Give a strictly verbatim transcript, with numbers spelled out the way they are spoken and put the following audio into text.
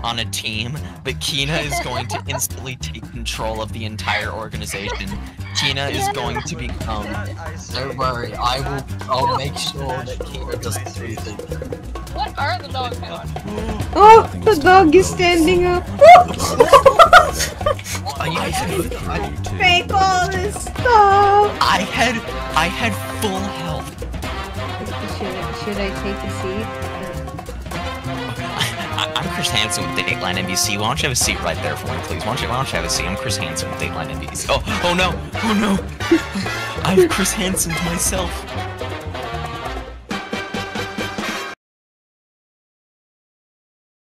on a team, but Kina is going to instantly take control of the entire organization. Kina is going to become. Don't worry, I will. I'll make sure that Kina doesn't do anything. What are the dogs doing? Oh, the dog is standing up. Fake all this stuff. I had, I had full health. Should, should I take a seat? I, I'm Chris Hansen with Dateline N B C. Why don't you have a seat right there for me, please? Why don't you, why don't you have a seat? I'm Chris Hansen with Dateline N B C. Oh, oh no, oh no! I have Chris Hansen to myself.